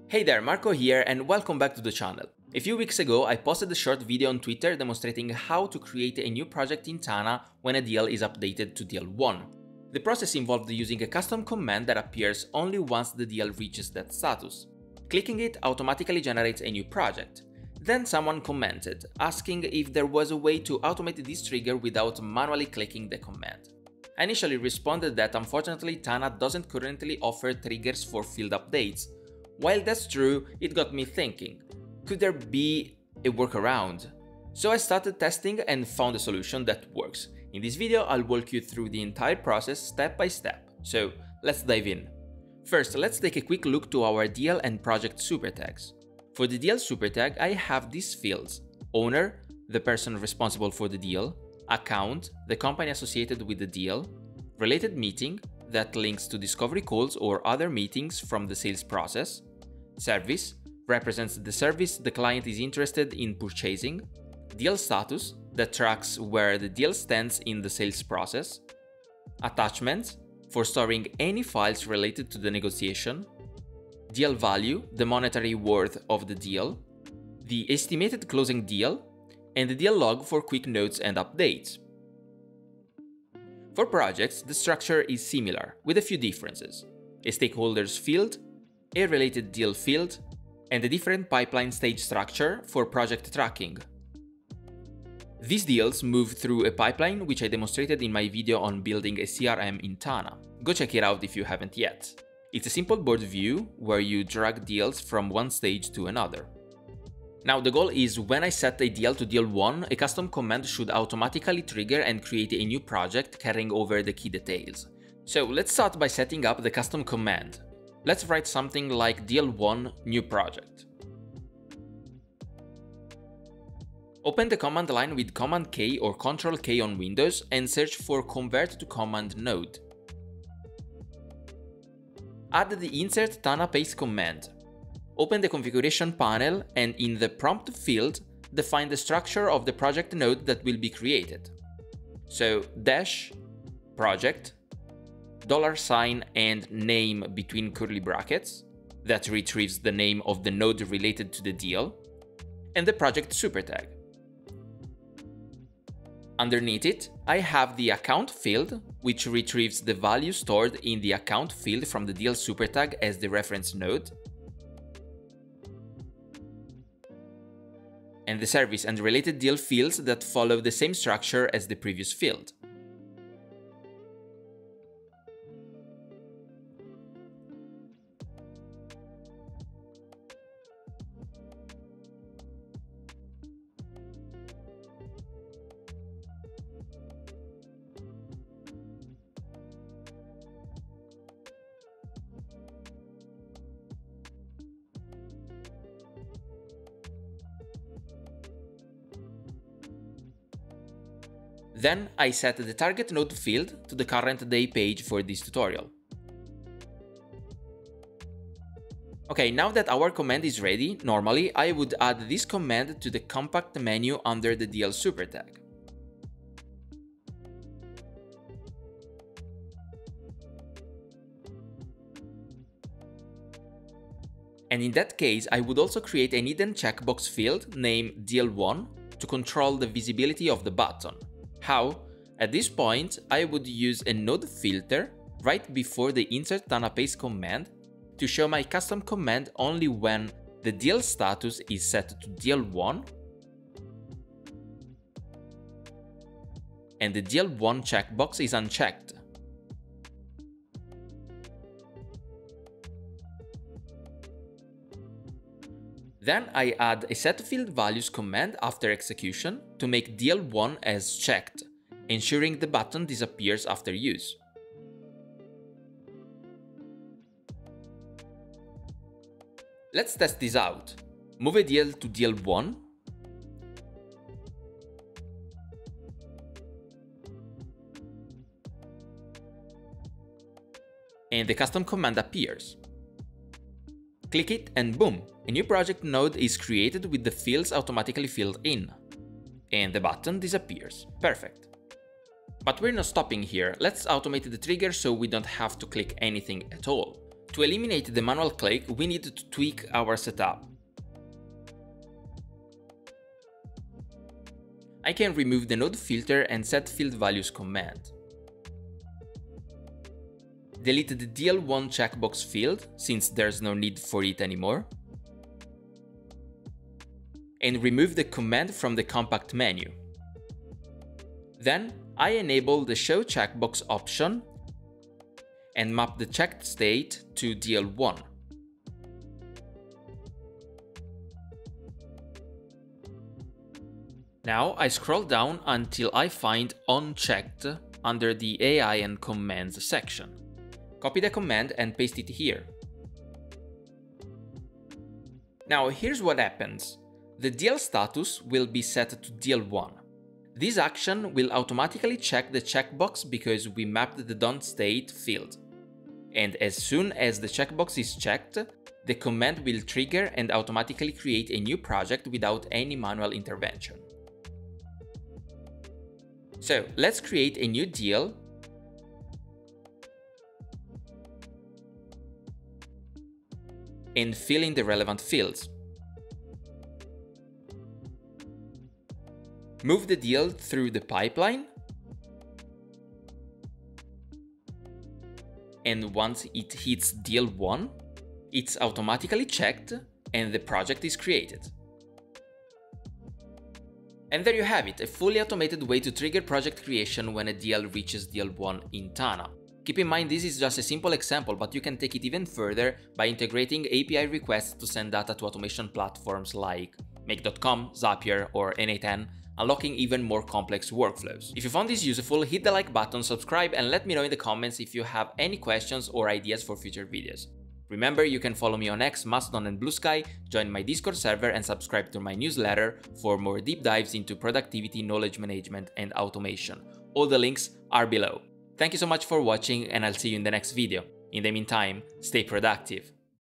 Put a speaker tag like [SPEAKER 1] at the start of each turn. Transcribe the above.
[SPEAKER 1] Hey there, Marco here and welcome back to the channel. A few weeks ago I posted a short video on Twitter demonstrating how to create a new project in Tana when a DL is updated to DL1. The process involved using a custom command that appears only once the DL reaches that status. Clicking it automatically generates a new project. Then someone commented, asking if there was a way to automate this trigger without manually clicking the command. I initially responded that unfortunately Tana doesn't currently offer triggers for field updates. While that's true, it got me thinking, could there be a workaround? So I started testing and found a solution that works. In this video I'll walk you through the entire process step by step, so let's dive in. First, let's take a quick look to our DL and project super tags. For the DL super tag I have these fields: owner, the person responsible for the deal; account, the company associated with the deal; related meeting, that links to discovery calls or other meetings from the sales process; service, represents the service the client is interested in purchasing; deal status, that tracks where the deal stands in the sales process; attachments, for storing any files related to the negotiation; deal value, the monetary worth of the deal; the estimated closing deal; and the deal log for quick notes and updates. For projects, the structure is similar, with a few differences: a stakeholders field, a related deal field, and a different pipeline stage structure for project tracking. These deals move through a pipeline which I demonstrated in my video on building a CRM in Tana. Go check it out if you haven't yet. It's a simple board view where you drag deals from one stage to another. Now the goal is when I set a deal to deal 1, a custom command should automatically trigger and create a new project carrying over the key details. So let's start by setting up the custom command. Let's write something like deal 1 new project. Open the command line with Command K or Ctrl K on Windows and search for convert to command node. Add the insert Tana paste command. Open the configuration panel and in the prompt field, define the structure of the project node that will be created. So dash, project, $, and name between curly brackets, that retrieves the name of the node related to the deal, and the project super tag. Underneath it, I have the account field, which retrieves the value stored in the account field from the deal super tag as the reference node, and the service and related deal fields that follow the same structure as the previous field. Then I set the target node field to the current day page for this tutorial. Okay, now that our command is ready, normally I would add this command to the compact menu under the DL super tag. And in that case, I would also create an hidden checkbox field named DL1 to control the visibility of the button. How? At this point, I would use a node filter right before the insert Tana paste command to show my custom command only when the deal status is set to deal 1 and the deal 1 checkbox is unchecked. Then I add a setFieldValues command after execution to make deal 1 as checked, ensuring the button disappears after use. Let's test this out. Move a deal to deal 1. And the custom command appears. Click it and boom, a new project node is created with the fields automatically filled in. And the button disappears. Perfect. But we're not stopping here, let's automate the trigger so we don't have to click anything at all. To eliminate the manual click, we need to tweak our setup. I can remove the node filter and set field values command. Delete the DL1 checkbox field, since there's no need for it anymore. And remove the command from the compact menu. Then I enable the show checkbox option and map the checked state to DL1. Now I scroll down until I find unchecked under the AI and commands section. Copy the command and paste it here. Now here's what happens. The DL status will be set to DL1. This action will automatically check the checkbox because we mapped the .state field. And as soon as the checkbox is checked, the command will trigger and automatically create a new project without any manual intervention. So let's create a new DL and fill in the relevant fields. Move the DL through the pipeline, and once it hits DL1, it's automatically checked and the project is created. And there you have it, a fully automated way to trigger project creation when a DL reaches DL1 in Tana. Keep in mind this is just a simple example, but you can take it even further by integrating API requests to send data to automation platforms like Make.com, Zapier or N8N, unlocking even more complex workflows. If you found this useful, hit the like button, subscribe, and let me know in the comments if you have any questions or ideas for future videos. Remember, you can follow me on X, Mastodon and Blue Sky, join my Discord server and subscribe to my newsletter for more deep dives into productivity, knowledge management and automation. All the links are below. Thank you so much for watching and I'll see you in the next video. In the meantime, stay productive.